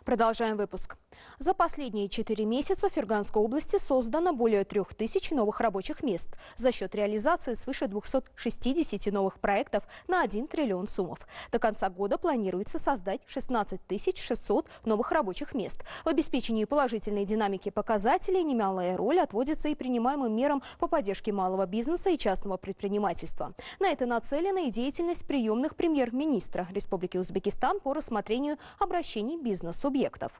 Продолжаем выпуск. За последние 4 месяца в Ферганской области создано более 3000 новых рабочих мест за счет реализации свыше 260 новых проектов на 1 триллион сумов. До конца года планируется создать 16 600 новых рабочих мест. В обеспечении положительной динамики показателей немалая роль отводится и принимаемым мерам по поддержке малого бизнеса и частного предпринимательства. На это нацелена и деятельность приемных премьер-министра Республики Узбекистан по рассмотрению обращений бизнес-субъектов.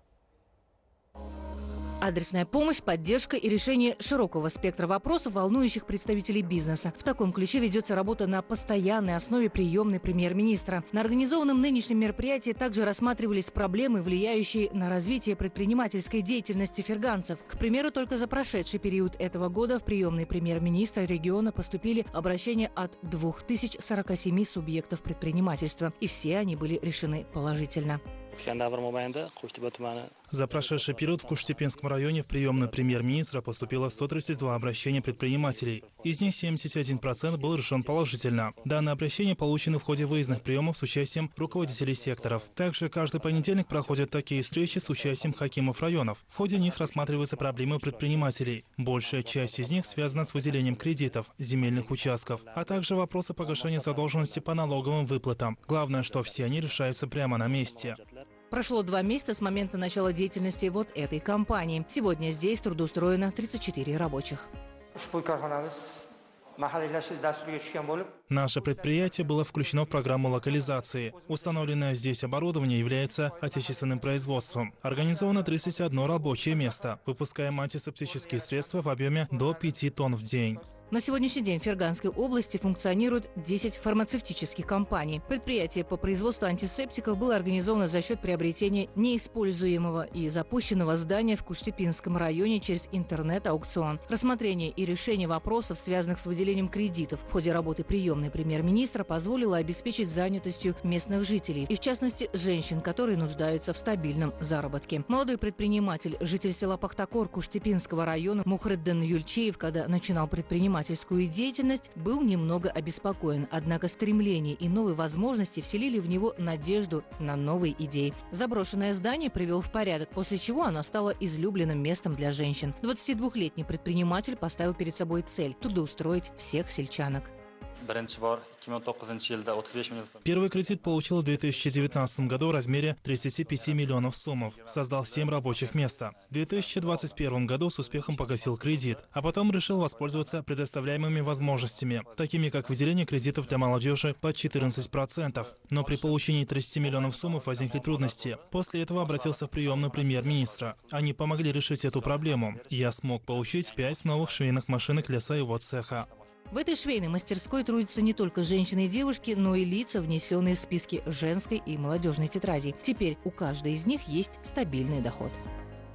Адресная помощь, поддержка и решение широкого спектра вопросов, волнующих представителей бизнеса. В таком ключе ведется работа на постоянной основе приемной премьер-министра. На организованном нынешнем мероприятии также рассматривались проблемы, влияющие на развитие предпринимательской деятельности ферганцев. К примеру, только за прошедший период этого года в приемный премьер-министра региона поступили обращения от 2047 субъектов предпринимательства. И все они были решены положительно. За прошедший период в Куштепинском районе в приемную премьер-министра поступило 132 обращения предпринимателей. Из них 71% был решен положительно. Данные обращения получены в ходе выездных приемов с участием руководителей секторов. Также каждый понедельник проходят такие встречи с участием хакимов районов. В ходе них рассматриваются проблемы предпринимателей. Большая часть из них связана с выделением кредитов, земельных участков, а также вопросы погашения задолженности по налоговым выплатам. Главное, что все они решаются прямо на месте. Прошло 2 месяца с момента начала деятельности вот этой компании. Сегодня здесь трудоустроено 34 рабочих. Наше предприятие было включено в программу локализации. Установленное здесь оборудование является отечественным производством. Организовано 31 рабочее место. Выпускаем антисептические средства в объеме до 5 тонн в день. На сегодняшний день в Ферганской области функционирует 10 фармацевтических компаний. Предприятие по производству антисептиков было организовано за счет приобретения неиспользуемого и запущенного здания в Куштепинском районе через интернет-аукцион. Рассмотрение и решение вопросов, связанных с выделением кредитов в ходе работы приемной премьер-министра, позволило обеспечить занятостью местных жителей, и в частности женщин, которые нуждаются в стабильном заработке. Молодой предприниматель, житель села Пахтакор Куштепинского района Мухриддин Юльчеев, когда начинал предпринимательскую деятельность, был немного обеспокоен. Однако стремление и новые возможности вселили в него надежду на новые идеи. Заброшенное здание привел в порядок, после чего оно стало излюбленным местом для женщин. 22-летний предприниматель поставил перед собой цель – трудоустроить всех сельчанок. Первый кредит получил в 2019 году в размере 35 миллионов сомов. Создал 7 рабочих мест. В 2021 году с успехом погасил кредит, а потом решил воспользоваться предоставляемыми возможностями, такими как выделение кредитов для молодежи под 14%. Но при получении 30 миллионов сомов возникли трудности. После этого обратился в приемную премьер-министра. Они помогли решить эту проблему. Я смог получить 5 новых швейных машинок для своего цеха. В этой швейной мастерской трудятся не только женщины и девушки, но и лица, внесенные в списки женской и молодежной тетради. Теперь у каждой из них есть стабильный доход.